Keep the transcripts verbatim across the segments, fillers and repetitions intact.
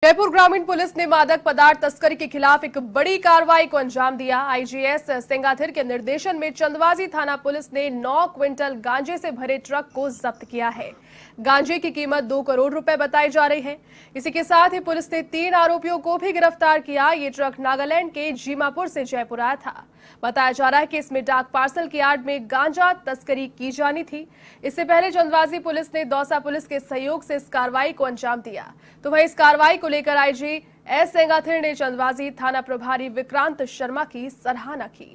जयपुर ग्रामीण पुलिस ने मादक पदार्थ तस्करी के खिलाफ एक बड़ी कार्रवाई को अंजाम दिया। आईजीएस सेंगाथिर के निर्देशन में चंदवाजी थाना पुलिस ने नौ क्विंटल गांजे से भरे ट्रक को जब्त किया है। गांजे की कीमत दो करोड़ रुपए बताई जा रही है। इसी के साथ ही पुलिस ने तीन आरोपियों को भी गिरफ्तार किया। ये ट्रक नागालैंड के जीमापुर से जयपुर आया था। बताया जा रहा है कि इसमें डाक पार्सल की आड़ में गांजा तस्करी की जानी थी। इससे पहले चंदवाजी पुलिस ने दौसा पुलिस के सहयोग से इस कार्रवाई को अंजाम दिया। तो वहीं इस कार्रवाई को लेकर आईजी एस सेंगाथिर ने चंदवाजी थाना प्रभारी विक्रांत शर्मा की सराहना की।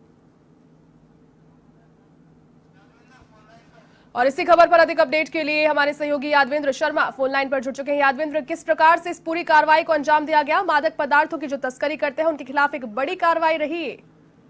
और इसी खबर पर अधिक अपडेट के लिए हमारे सहयोगी यादवेंद्र शर्मा फोन लाइन पर जुड़ चुके हैं। यादवेंद्र, किस प्रकार से इस पूरी कार्रवाई को अंजाम दिया गया? मादक पदार्थों की जो तस्करी करते हैं उनके खिलाफ एक बड़ी कार्रवाई रही है।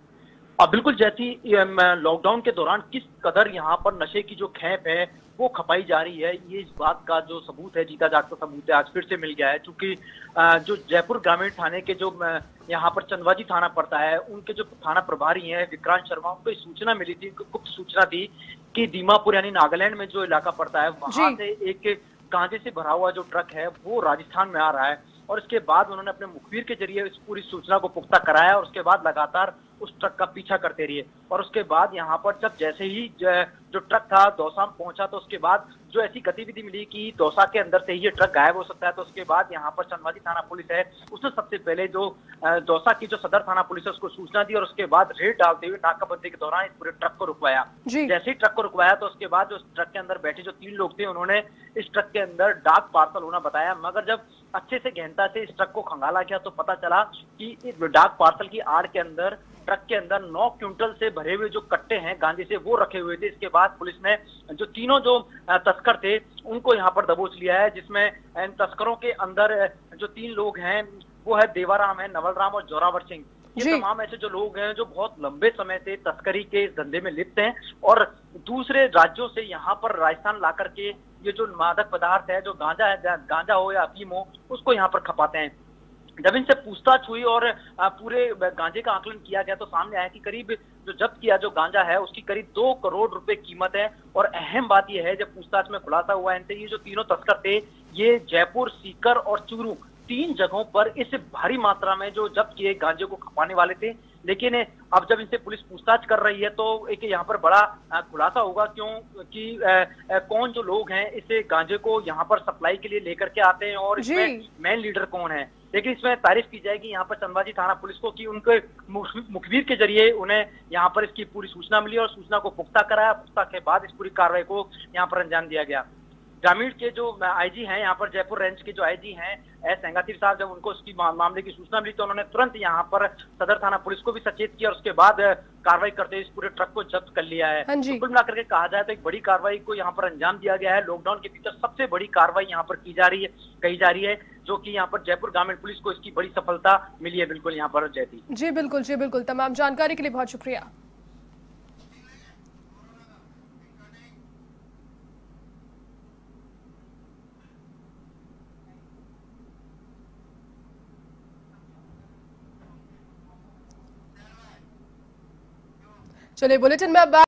अब बिल्कुल जैसी लॉकडाउन के दौरान किस कदर यहाँ पर नशे की जो खेप है वो खपाई जा रही है, ये इस बात का जो सबूत है, जीता जागता सबूत है, आज फिर से मिल गया है। क्योंकि जो जयपुर ग्रामीण थाने के जो यहाँ पर चंदवाजी थाना पड़ता है, उनके जो थाना प्रभारी हैं विक्रांत शर्मा, उनको सूचना मिली थी, गुप्त सूचना थी कि दीमापुर यानी नागालैंड में जो इलाका पड़ता है वहां से एक गांजे से भरा हुआ जो ट्रक है वो राजस्थान में आ रहा है। और इसके बाद उन्होंने अपने मुखबिर के जरिए इस पूरी सूचना को पुख्ता कराया और उसके बाद लगातार उस ट्रक का पीछा करते रहे। और उसके बाद यहाँ पर जब जैसे ही जो ट्रक था दौसा पहुंचा तो उसके बाद जो ऐसी गतिविधि मिली कि दौसा के अंदर से ही ये ट्रक गायब हो सकता है, तो उसके बाद यहाँ पर चंदवाजी थाना पुलिस है उसने सबसे पहले जो दौसा की जो सदर थाना पुलिस है उसको सूचना दी और उसके बाद रेड डालते हुए नाकाबंदी के दौरान इस पूरे ट्रक को रुकवाया। जैसे ही ट्रक को रुकवाया तो उसके बाद जो ट्रक के अंदर बैठे जो तीन लोग थे उन्होंने इस ट्रक के अंदर डाक पार्सल होना बताया, मगर जब अच्छे से गहनता से इस ट्रक को खंगाला गया तो पता चला कि इस डाक पार्सल की आड़ के अंदर ट्रक के अंदर नौ क्विंटल से भरे हुए जो कट्टे हैं गांजे से वो रखे हुए थे। इसके बाद पुलिस ने जो तीनों जो तस्कर थे उनको यहाँ पर दबोच लिया है, जिसमें इन तस्करों के अंदर जो तीन लोग हैं वो है देवाराम है, नवलराम और जोरावर सिंह। ये तमाम ऐसे जो लोग हैं जो बहुत लंबे समय से तस्करी के इस धंधे में लिप्त हैं और दूसरे राज्यों से यहाँ पर राजस्थान ला करके ये जो मादक पदार्थ है, जो गांजा है, गांजा हो या अफीम हो, उसको यहाँ पर खपाते हैं। जब इनसे पूछताछ हुई और पूरे गांजे का आकलन किया गया तो सामने आया कि करीब जो जब्त किया जो गांजा है उसकी करीब दो करोड़ रुपए कीमत है। और अहम बात यह है, जब पूछताछ में खुलासा हुआ इनसे, ये जो तीनों तस्कर थे ये जयपुर, सीकर और चूरू तीन जगहों पर इस भारी मात्रा में जो जब्त किए गांजे को खपाने वाले थे। लेकिन अब जब इनसे पुलिस पूछताछ कर रही है तो एक यहाँ पर बड़ा खुलासा होगा, क्यों कि कौन जो लोग हैं इस गांजे को यहाँ पर सप्लाई के लिए लेकर के आते हैं और इसमें मेन लीडर कौन है। लेकिन इसमें तारीफ की जाएगी यहाँ पर चंदवाजी थाना पुलिस को कि उनके मुखबिर के जरिए उन्हें यहाँ पर इसकी पूरी सूचना मिली और सूचना को पुख्ता कराया। पुख्ता के बाद इस पूरी कार्रवाई को यहाँ पर अंजाम दिया गया। ग्रामीण के जो आईजी हैं यहाँ पर जयपुर रेंज के जो आईजी हैं एस सेंगाथिर साहब, जब उनको इसकी मामले की सूचना मिली तो उन्होंने तुरंत यहाँ पर सदर थाना पुलिस को भी सचेत किया और उसके बाद कार्रवाई करते हुए इस पूरे ट्रक को जब्त कर लिया है। कुल मिलाकर के कहा जाए तो एक बड़ी कार्रवाई को यहाँ पर अंजाम दिया गया है। लॉकडाउन के भीतर सबसे बड़ी कार्रवाई यहाँ पर की जा रही है कही जा रही है, जो कि यहाँ पर जयपुर ग्रामीण पुलिस को इसकी बड़ी सफलता मिली है। बिल्कुल यहाँ पर जयती जी बिल्कुल जी बिल्कुल तमाम जानकारी के लिए बहुत शुक्रिया। चलिए बुलेटिन में अब